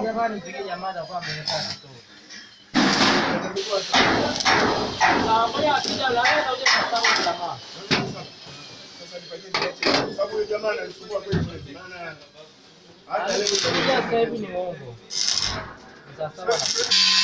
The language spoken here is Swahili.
Jamani mpige jamaa za kwa mbele sana tu. Ngoja akija la leo uje kwa sababu jamaa. Sasa nifanyie niache sababu huyo jamaa ananisumbua kweli maana hata leo sasa hivi ni uongo. Sasa